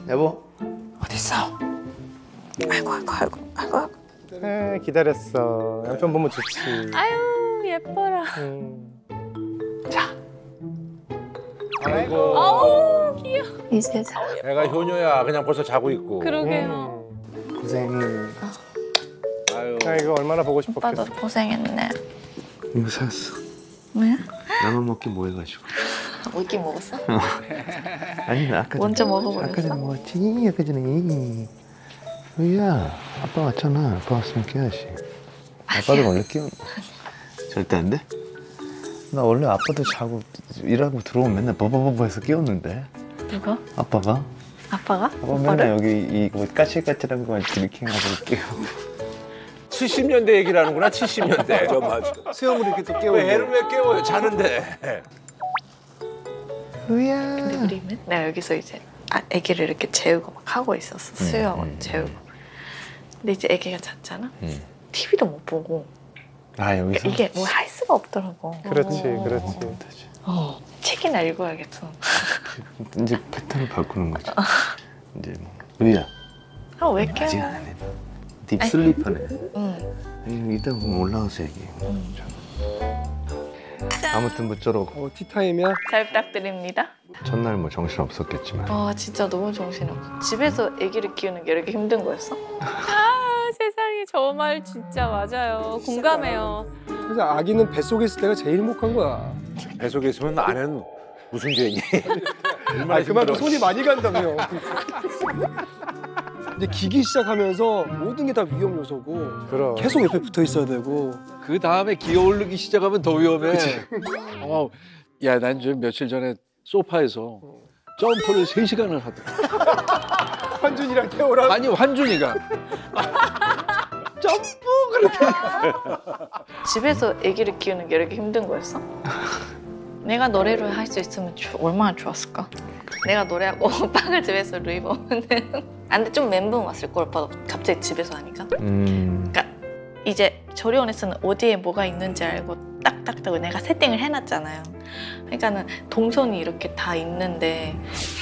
여보. 어딨어? 아이고. 기다렸어. 양편 보면 좋지. 아유 예뻐라. 자. 아이고. 아우 귀여워. 이제 애가 효녀야. 그냥 벌써 자고 있고. 그러게요. 고생. 아유. 이거 얼마나 보고 오빠도 싶었겠어. 고생했네. 이거 샀어. 왜? 나만 먹기 뭐 해가지고. 먹긴 먹었어? 아니 나 아까 먼저 전에 먹어버렸어? 아까 전에 먹었지. 아까 전에. 야, 아빠 왔잖아. 아빠 왔으면 깨야지. 아빠도 원래 깨워. 절대 안 돼? 나 원래 아빠도 자고 일하고 들어오면 맨날 버버버버해서 깨웠는데. 누가? 아빠가? 아빠가? 아빠 오빠를? 맨날 여기 이거 까칠까칠한 거 이렇게 해가지고 깨워. 70년대 얘기를 하는구나. 70년대. 맞아. 수영으로 이렇게 또 깨워. 애를 왜 깨워요? 자는데. 으야. 근데 우리 맨날 여기서 이제 아기를 이렇게 재우고 막 하고 있었어. 수유하고 재우고. 근데 이제 아기가 잤잖아. TV도 못 보고. 아 여기서? 그러니까 이게 뭐 할 수가 없더라고. 그렇지. 책이나 읽어야겠어. 이제 패턴을 바꾸는 거지. 이제 뭐. 으야. 왜 깨워? 아직 안 해. 딥슬리퍼네. 응. 이따 보면 올라와서 얘기해. 아무튼 모쪼록 티타임이야? 잘 부탁드립니다. 첫날 뭐 정신 없었겠지만. 와 진짜 너무 정신없어. 집에서 아기를 키우는 게 이렇게 힘든 거였어? 아 세상에 저 말 진짜 맞아요. 공감해요. 그래서 아기는 뱃속에 있을 때가 제일 행복한 거야. 뱃속에 있으면 아내는 무슨 죄니? 아 그만큼 손이 많이 간다며. 근데 기기 시작하면서 모든 게 다 위험 요소고 그럼. 계속 옆에 붙어 있어야 되고. 그 다음에 기어 오르기 시작하면 더 위험해. 야, 난 좀 며칠 전에 소파에서 점프를 3시간을 하더라. 환준이랑 태호랑. 아니, 환준이가. 점프! 그렇게. 집에서 아기를 키우는 게 이렇게 힘든 거였어? 내가 노래를 할 수 있으면 얼마나 좋았을까? 내가 노래하고 오빠가 집에서 루이브 오면은 안 돼, 좀 멘붕 왔을 걸 오빠가 갑자기 집에서 하니까. 그러니까 이제 조리원에서는 어디에 뭐가 있는지 알고 딱딱하고 내가 세팅을 해놨잖아요. 그러니까는 동선이 이렇게 다 있는데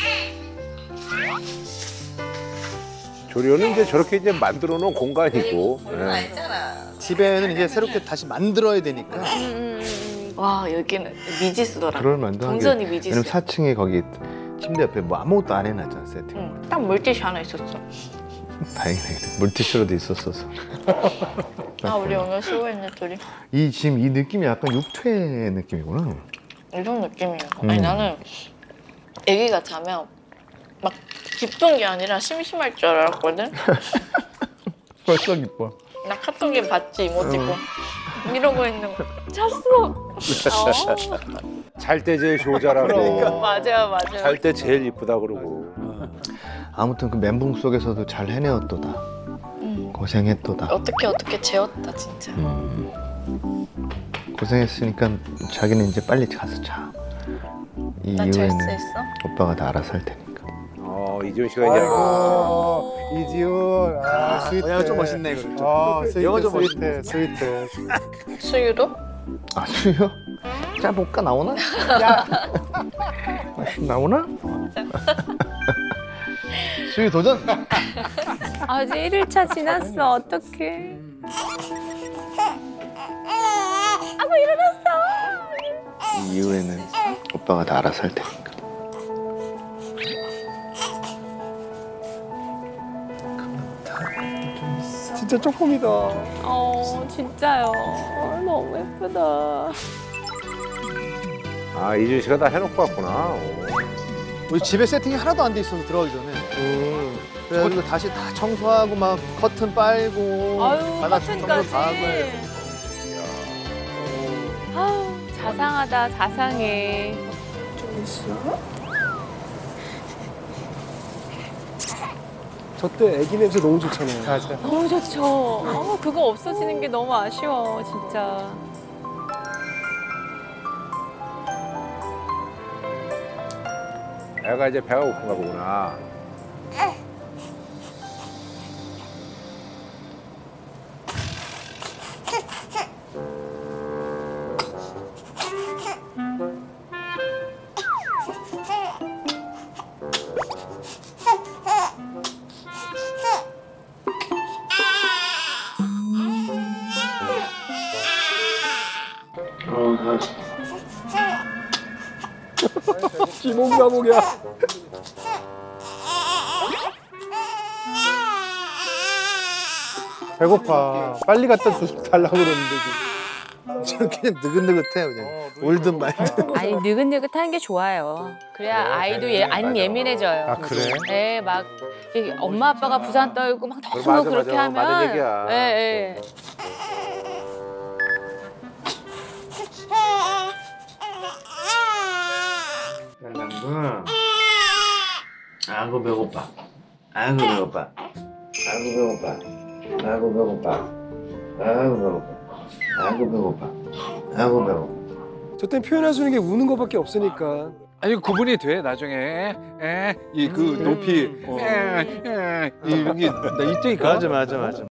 조리원은 이제 저렇게 이제 만들어 놓은 공간이고. 알잖아. 집에는 이제 새롭게 다시 만들어야 되니까. 와 여기는 미지수더라. 그럴 만도 하게. 동선이 미지수. 왜냐면 4층에 거기 침대 옆에 뭐 아무것도 안 해놨잖아 세팅. 응, 딱 물티슈 하나 있었어. 다행이다. 물티슈로도 있었어서. 아 우리 오늘 수고했네 둘이. 이 지금 이 느낌이 약간 육퇴 느낌이구나. 이런 느낌이에요. 아니 나는 아기가 자면 막 기쁜 게 아니라 심심할 줄 알았거든. 벌써 기뻐. 나 카톡에 봤지 이모티콘. 이러고 있는 거. 잤어. 잘 때 제일 효자라고. 맞아요. 잘 때 제일 이쁘다 그러고. 아무튼 그 멘붕 속에서도 잘 해내었도다. 고생했도다. 어떻게 재웠다 진짜. 고생했으니까 자기는 이제 빨리 가서 자. 이 난 잘 수 이후에는 있어? 오빠가 다 알아서 할 테니까. 이지훈 씨가 이제. 이지훈. 영어 좀 멋있네 이거. 영어 좀 스위트. 수유도? 아 수요? 짜볼까 나오나? 나오나? 수유 도전? 아직 1일차 지났어. 어떡해. 아고 일어났어. 이 이후에는 오빠가 다 알아서 할 테니까. 진짜 쪼폼이다. 진짜요. 너무 예쁘다. 이지훈 씨가 다 해놓고 왔구나. 우리 집에 세팅이 하나도 안 돼 있어서 들어가기 전에. 그래가지고 다시 다 청소하고 막 커튼 빨고 아유 바닥 청소 다 하고 커튼까지. 해야 돼. 아우 자상하다 자상해. 저때 애기 냄새 너무 좋잖아요. 맞아. 너무 좋죠. 그거 없어지는 게 너무 아쉬워 진짜. 애가 이제 배가 고픈가 보구나. 지목 감옥이야. 배고파. 빨리 갖다 달라고 그러는데 지금. 그냥 느긋느긋해 그냥. 올든 말든. 아니 느긋느긋한 게 좋아요. 그래야 아이도 안 예민해져요. 아 그래? 네, 막 이게 엄마 아빠가 부산 떨고 막 너무 맞아, 그렇게 맞아. 하면 맞는 얘기야. 예, 예. 남군. 아이고 배고파. 아이고 배고파. 아이고 배고파. 아이고 배고파. 아이고 배고파. 아이고 배고파. 아이고 배고파. 저땐 표현할 수 있는 게 우는 것밖에 없으니까. 아니 구분이 돼 나중에 이 그 높이 이런 게 나 이때니까. 맞아.